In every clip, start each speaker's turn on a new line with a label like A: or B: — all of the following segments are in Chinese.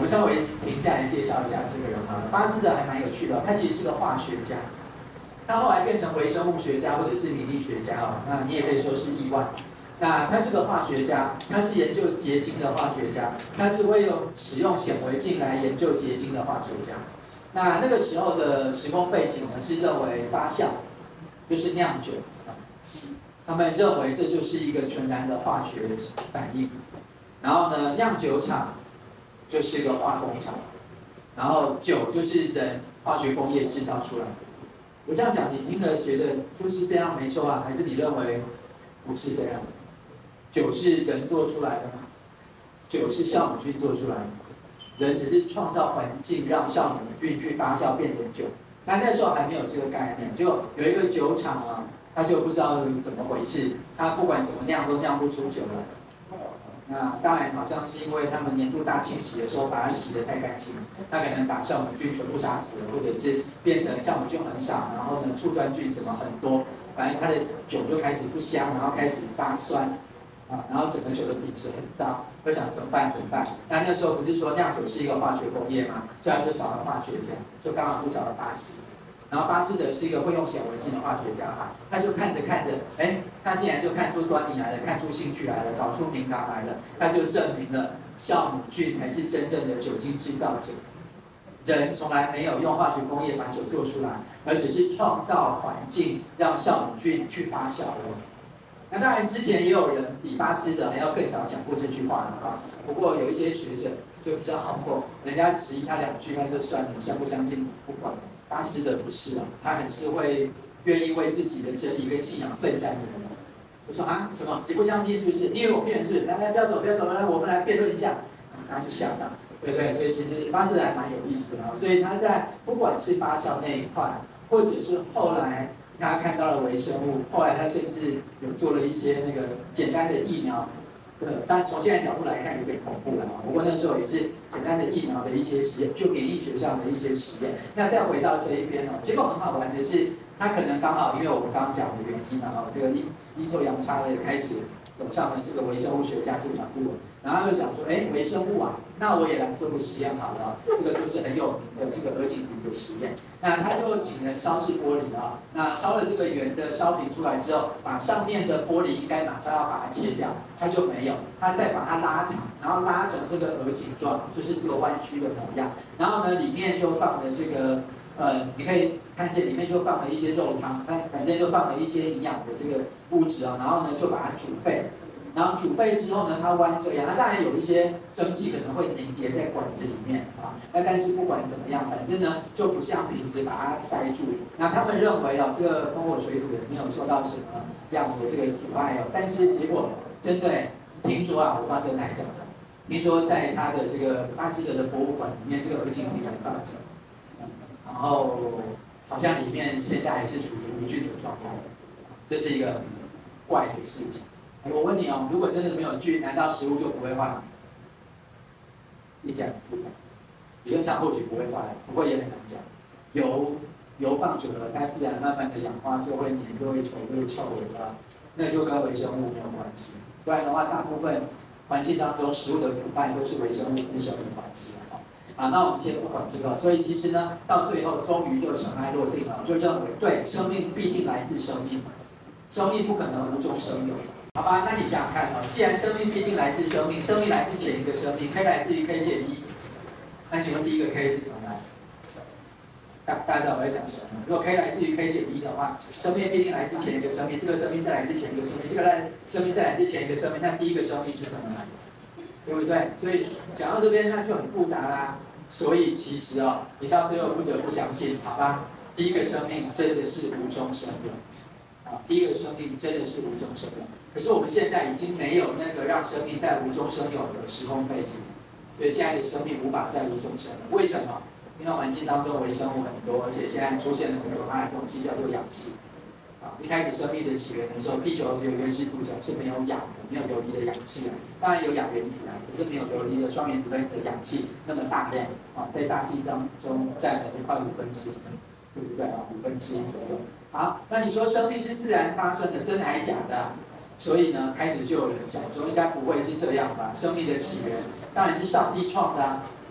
A: 们稍微停下来介绍一下这个人好了。巴斯德还蛮有趣的，他其实是个化学家，他后来变成微生物学家或者是免疫学家哦，那你也可以说是意外。那他是个化学家，他是研究结晶的化学家，他是会使用显微镜来研究结晶的化学家。那个时候的时空背景呢，是认为发酵就是酿酒，他们认为这就是一个纯然的化学反应。然后呢，酿酒厂就是个化工厂，然后酒就是人化学工业制造出来的。我这样讲，你听了觉得就是这样没错啊？还是你认为不是这样？酒是人做出来的吗？酒是酵母菌做出来的，人只是创造环境让酵母菌去发酵变成酒。那时候还没有这个概念，结果有一个酒厂啊，他就不知道怎么回事，他不管怎么酿都酿不出酒来。那当然好像是因为他们年度大清洗的时候把它洗得太干净了，他可能把酵母菌全部杀死了，或者是变成酵母菌很少，然后呢醋酸菌什么很多，反正它的酒就开始不香，然后开始发酸。然后整个酒的品质很糟，我想怎么办？那时候不是说酿酒是一个化学工业吗？所以他就找了化学家，就刚好就找了巴斯。然后巴斯德是一个会用显微镜的化学家哈，他就看着，他竟然就看出端倪来了，看出兴趣来了，搞出名堂来了，他就证明了酵母菌才是真正的酒精制造者。人从来没有用化学工业把酒做出来，而只是创造环境让酵母菌去发酵而已。那当然，之前也有人比巴斯德还要更早讲过这句话的啊。不过有一些学者就比较好过，人家质疑他2句，那就算了，你相不相信不管。巴斯德不是啊，他很是会愿意为自己的真理跟信仰奋战的人。我说啊，什么？你不相信是不是？你以为我骗人是不是？来，不要走，来，我们来辩论一下。他就想了，对不对？所以其实巴斯德还蛮有意思的啊。所以他在不管是发酵那一块，或者是后来。他看到了微生物，后来他甚至有做了一些那个简单的疫苗，当然从现在角度来看有点恐怖了啊。不过那时候也是简单的疫苗的一些实验，就免疫学上的一些实验。那再回到这一边哦，结果很好玩的是，他可能刚好因为我们刚刚讲的原因啊，这个阴错阳差的开始走上了这个微生物学家这条路，然后就想说，微生物啊，那我也来做个实验好了。这个就是很有名的这个鹅颈瓶的实验。那他就请人烧制玻璃啊，那烧了这个圆的烧瓶出来之后，把上面的玻璃应该马上要把它切掉，他就没有，他再把它拉长，然后拉成这个鹅颈状，就是这个弯曲的模样。然后呢，里面就放了这个你可以看见里面就放了一些肉汤，反正就放了一些营养的这个物质啊，然后呢就把它煮沸。然后煮沸之后呢，它弯这样，那当然有一些蒸汽可能会凝结在管子里面啊。那但是不管怎么样，反正呢就不像瓶子把它塞住。那他们认为这个风火水土的没有受到什么样的这个阻碍哦。但是结果真的听说啊，我不知道真的还是假的，听说在他的这个巴斯德的博物馆里面，这个鹅颈瓶还放着，然后好像里面现在还是处于无菌的状态，这是一个怪的事情。我问你哦，如果真的没有菌，难道食物就不会坏吗？你讲，理论上或许不会坏，不过也很难讲。油放久了，它自然慢慢的氧化，就会黏，就会稠，就会臭了，那就跟微生物没有关系。不然的话，大部分环境当中食物的腐败都是微生物滋生的关系。那我们先不管这个，所以其实呢，到最后终于就尘埃落定了，就认为对，生命必定来自生命，生命不可能无中生有。好吧，那你想想看既然生命必定来自生命，生命来自前一个生命 ，K 来自于 K 减1，那请问第一个 K 是怎么来？大家知道我在讲什么？如果 K 来自于 K 减1的话，生命必定来自前一个生命，这个生命再来自前一个生命，这个生命再来自前一个生命，那第一个生命是怎么来的？对不对？所以讲到这边，那就很复杂啦。所以其实你到最后不得不相信，好吧？第一个生命真的是无中生有。第一个生命真的是无中生有，可是我们现在已经没有那个让生命在无中生有的时空背景，所以现在的生命无法在无中生有。为什么？因为环境当中微生物很多，而且现在出现了很可怕的东西，叫做氧气。一开始生命的起源的时候，地球有原始组成是没有氧的，没有游离的氧气当然有氧原子可是没有游离的双原子分子的氧气那么大量在大气当中占了快1/5，对不对？1/5左右。好，那你说生命是自然发生的，真的还假的所以呢，开始就有人想说，应该不会是这样吧？生命的起源当然是上帝创的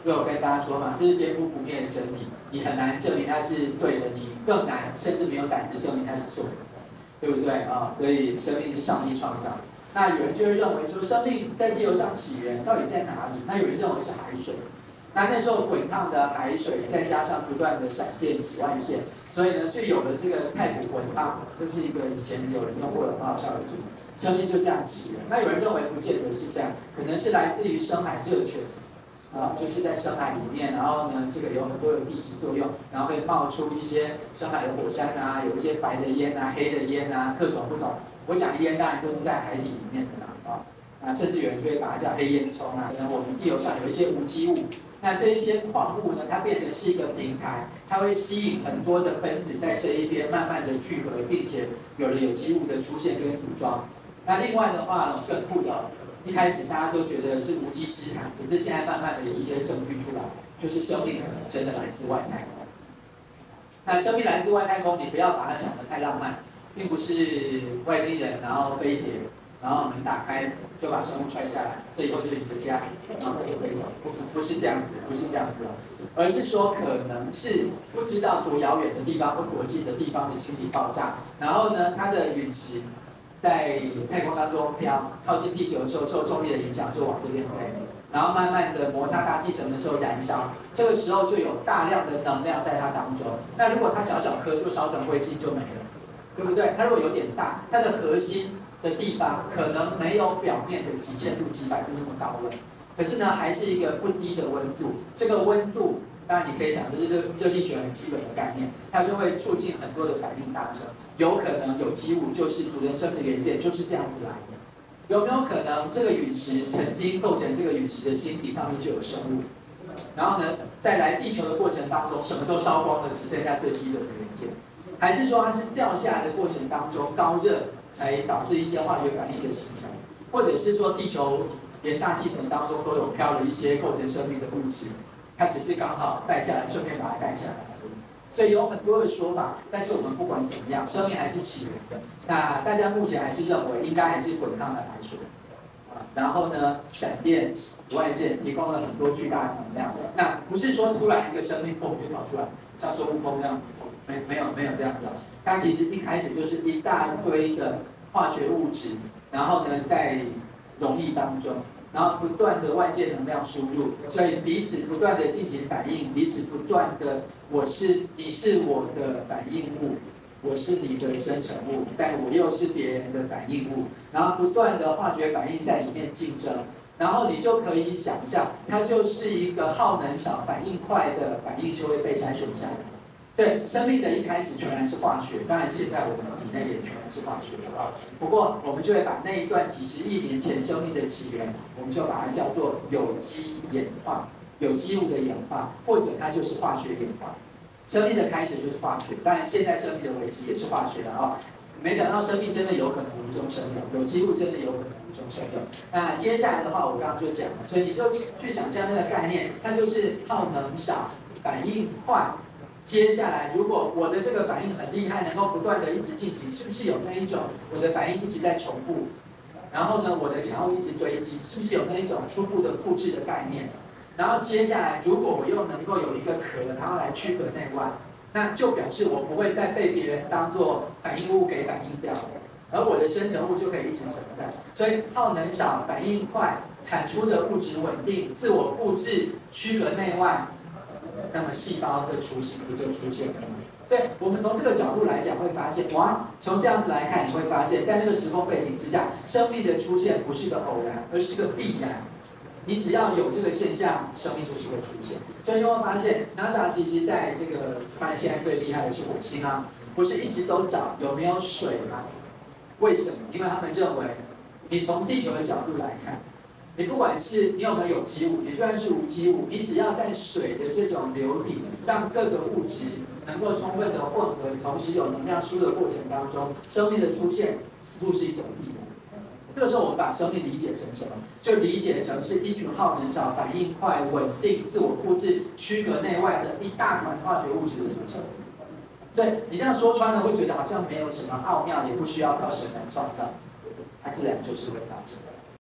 A: 我有跟大家说嘛，这是颠覆不灭的真理，你很难证明它是对的，你更难，甚至没有胆子证明它是错的，对不对啊？所以生命是上帝创造的。那有人就会认为说，生命在地球上起源到底在哪里？那有人认为是海水。那时候滚烫的海水，再加上不断的闪电、紫外线，所以呢，就有了这个太古滚烫，这是一个以前有人用过的很好笑的字。生命就这样起源。那有人认为不见得是这样，可能是来自于深海热泉。就是在深海里面，然后呢，这个有很多的地质作用，然后会冒出一些深海的火山啊，有一些白的烟啊、黑的烟啊，各种不同。我讲烟当然都是在海底里面的啦，甚至有人就会把它叫黑烟囱啊。可能我们地球上有一些无机物，那这一些矿物呢，它变成是一个平台，它会吸引很多的分子在这一边慢慢的聚合，并且有了有机物的出现跟组装。那另外的话，更酷的。一开始大家都觉得是无稽之谈，可是现在慢慢的有一些证据出来，就是生命可能真的来自外太空。那生命来自外太空，你不要把它想得太浪漫，并不是外星人然后飞碟，然后门打开就把生物踹下来，这以后就是你的家，然后就飞走，不是这样子，不是这样子，而是说可能是不知道多遥远的地方或多近的地方的星体爆炸，然后呢，它的陨石。在太空当中飘，靠近地球的时候受重力的影响就往这边飞，然后慢慢的摩擦大气层的时候燃烧，这个时候就有大量的能量在它当中。那如果它小小颗就烧成灰烬就没了，对不对？它如果有点大，它的核心的地方可能没有表面的几千度、几百度那么高温，可是呢还是一个不低的温度。这个温度当然你可以想，这是热力学很基本的概念，它就会促进很多的反应达成。有可能有机物就是主人生命的元件，就是这样子来的。有没有可能这个陨石曾经构成这个陨石的星体上面就有生物？然后呢，在来地球的过程当中，什么都烧光了，只剩下最基本的元件？还是说它是掉下来的过程当中高热才导致一些化学反应的形成？或者是说地球连大气层当中都有飘了一些构成生命的物质，它只是刚好带下来，顺便把它带下来。所以有很多的说法，但是我们不管怎么样，生命还是起源的。那大家目前还是认为应该还是滚烫的海水，然后呢，闪电、紫外线提供了很多巨大的能量。那不是说突然一个生命砰就跑出来，像孙悟空这样，没有这样子。它其实一开始就是一大堆的化学物质，然后呢在溶液当中。然后不断的外界能量输入，所以彼此不断的进行反应，彼此不断的你是我的反应物，我是你的生成物，但我又是别人的反应物，然后不断的化学反应在里面竞争，然后你就可以想象，它就是一个耗能少、反应快的反应就会被筛选下来。对，生命的一开始全然是化学，当然现在我们体内也全然是化学的啊。不过我们就会把那一段几十亿年前生命的起源，我们就把它叫做有机演化，有机物的演化，或者它就是化学演化。生命的开始就是化学，当然现在生命的维持也是化学的啊。没想到生命真的有可能无中生有，有机物真的有可能无中生有。那接下来的话，我刚刚就讲了，所以你就去想象那个概念，它就是耗能少，反应快。接下来，如果我的这个反应很厉害，能够不断的一直进行，是不是有那一种我的反应一直在重复？然后呢，我的产物一直堆积，是不是有那一种初步的复制的概念？然后接下来，如果我又能够有一个壳，然后来区隔内外，那就表示我不会再被别人当作反应物给反应掉了，而我的生成物就可以一直存在。所以耗能少，反应快，产出的物质稳定，自我复制，区隔内外。那么细胞的雏形不就出现了吗？对，我们从这个角度来讲，会发现，哇，从这样子来看，你会发现在那个时空背景之下，生命的出现不是个偶然，而是个必然。你只要有这个现象，生命就是会出现。所以你会发现 ，NASA 其实在这个，当然现在最厉害的是火星啊，不是一直都找有没有水吗？为什么？因为他们认为，你从地球的角度来看。你不管是你有没有有机物，你就算是无机物，你只要在水的这种流体，让各个物质能够充分的混合，同时有能量输的过程当中，生命的出现似乎是一种必然。这个时候我们把生命理解成什么？就理解成是一群耗能少、反应快、稳定、自我复制、区隔内外的一大团化学物质的组成。对你这样说穿了，会觉得好像没有什么奥妙，也不需要靠神来创造，它自然就是会发生的。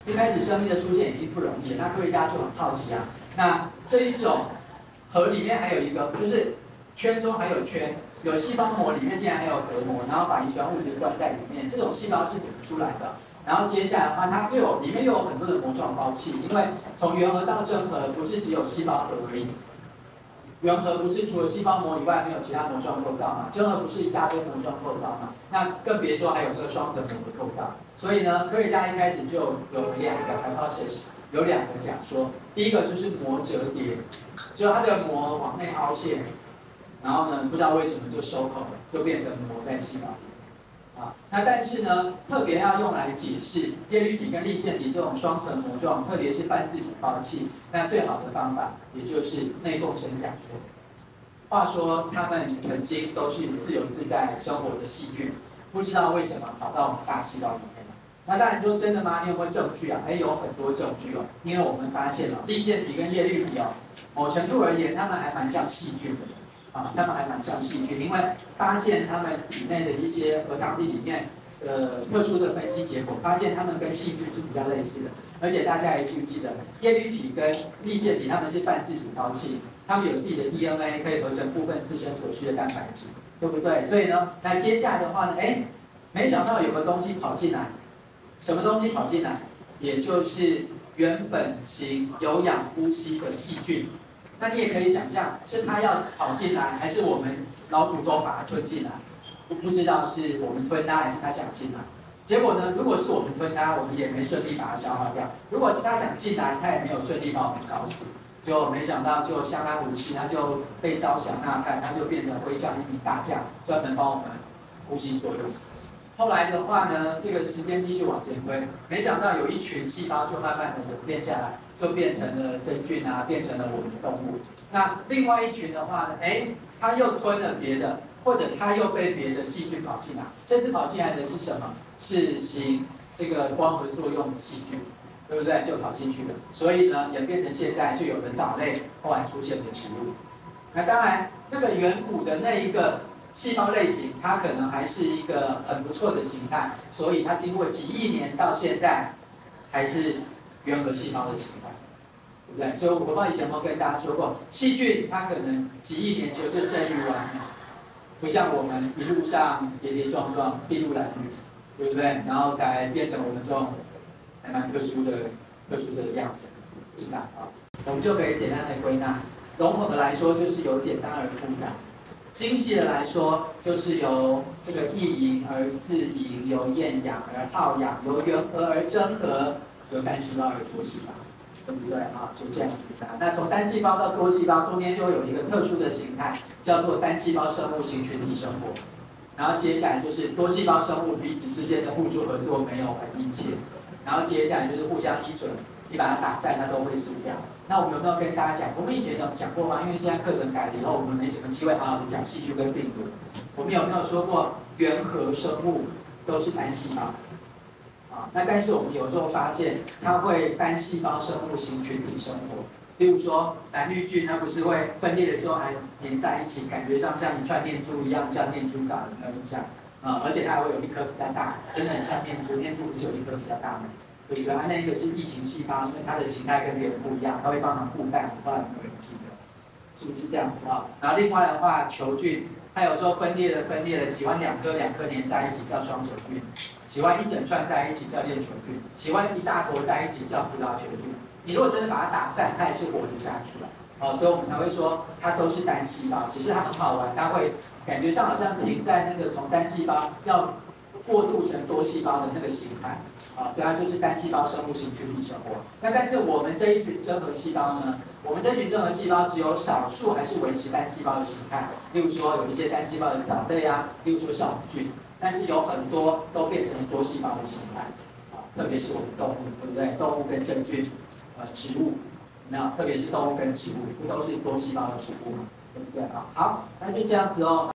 A: 一开始生命的出现已经不容易了，那科学家就很好奇啊，那这一种核里面还有一个，就是圈中还有圈，有细胞膜里面竟然还有核膜，然后把遗传物质关在里面，这种细胞是怎么出来的？然后接下来的话，它里面又有很多的膜状胞器，因为从原核到真核不是只有细胞核而已。原核不是除了细胞膜以外没有其他膜状构造嘛？真核不是一大堆膜状构造嘛？那更别说还有那个双层膜的构造。所以呢，科学家一开始就有两个 hypothesis， 有两个假说。第一个就是膜折叠，就它的膜往内凹陷，然后呢不知道为什么就收口了，就变成膜在细胞里。啊，那但是呢，特别要用来解释叶绿体跟粒线体这种双层膜状，特别是半自主胞器，那最好的方法也就是内共生假说。话说他们曾经都是自由自在生活的细菌，不知道为什么跑到我们大细胞里面了。那当然说真的吗？你有没有证据啊？有很多证据哦，因为我们发现了粒线体跟叶绿体哦，某程度而言，它们还蛮像细菌的。啊，它们还蛮像细菌，因为发现它们体内的一些核糖体里面特殊的分析结果，发现它们跟细菌是比较类似的。而且大家也记不记得，叶绿体跟粒线体它们是半自主胞器，它们有自己的 DNA， 可以合成部分自身所需的蛋白质，对不对？所以呢，那接下来的话呢，没想到有个东西跑进来，什么东西跑进来？也就是原本型有氧呼吸的细菌。那你也可以想象，是它要跑进来，还是我们老祖宗把它吞进来？不知道是我们吞它，还是它想进来。结果呢，如果是我们吞它，我们也没顺利把它消化掉；如果是它想进来，它也没有顺利把我们搞死。就没想到就相安无事，它就被招降纳派，它就变成麾下一名大将，专门帮我们呼吸作用。后来的话呢，这个时间继续往前推，没想到有一群细胞就慢慢的演变下来，就变成了真菌啊，变成了我们的动物。那另外一群的话呢，它又吞了别的，或者它又被别的细菌跑进来。这次跑进来的是什么？是行这个光合作用的细菌，对不对？就跑进去了。所以呢，演变成现在就有了藻类，后来出现了植物。那当然，那个远古的那一个细胞类型，它可能还是一个很不错的形态，所以它经过几亿年到现在，还是原核细胞的形态，对不对？所以我以前有跟大家说过，细菌它可能几亿年前就生育完了，不像我们一路上跌跌撞撞、筚路蓝缕，对不对？然后才变成我们这种还蛮特殊的样子，是吧？啊，我们就可以简单的归纳，笼统的来说就是由简单而复杂。精细的来说，就是由这个异营而自营，由厌氧而好氧，由原核而真核，由单细胞而多细胞，对不对啊？就这样子的。那从单细胞到多细胞，中间就有一个特殊的形态，叫做单细胞生物型群体生活。然后接下来就是多细胞生物彼此之间的互助合作没有很密切，然后接下来就是互相依存，你把它打散，它都会死掉。那我们有没有跟大家讲？我们以前有讲过吗？因为现在课程改了以后，我们没什么机会好好的讲细菌跟病毒。我们有没有说过，原核生物都是单细胞？啊，那但是我们有时候发现，它会单细胞生物型群体生活。例如说，蓝绿菌它不是会分裂了之后还粘在一起，感觉上像一串念珠一样，像念珠藻，有没有印象？而且它还会有一颗比较大，真的很像念珠，念珠不是有一颗比较大吗？对不对？它那一个是异形细胞，因为它的形态跟别人不一样，它会帮忙固氮，后来有没有人记得？是不是这样子啊？然后另外的话，球菌，它有时候分裂了，喜欢两颗粘在一起叫双球菌，喜欢一整串在一起叫链球菌，喜欢一大坨在一起叫葡萄球菌。你如果真的把它打散，它也是活得下去的。所以我们才会说它都是单细胞，只是它很好玩，它会感觉上好像停在那个从单细胞要过渡成多细胞的那个形态。所以它就是单细胞生物型群体生活。那但是我们这一群真核细胞呢？我们这群真核细胞只有少数还是维持单细胞的形态，例如说有一些单细胞的藻类啊，例如说酵母菌，但是有很多都变成了多细胞的形态。特别是我们动物，对不对？动物跟真菌，植物，没有，特别是动物跟植物，不都是多细胞的植物嘛，对不对啊？好，那就这样子哦。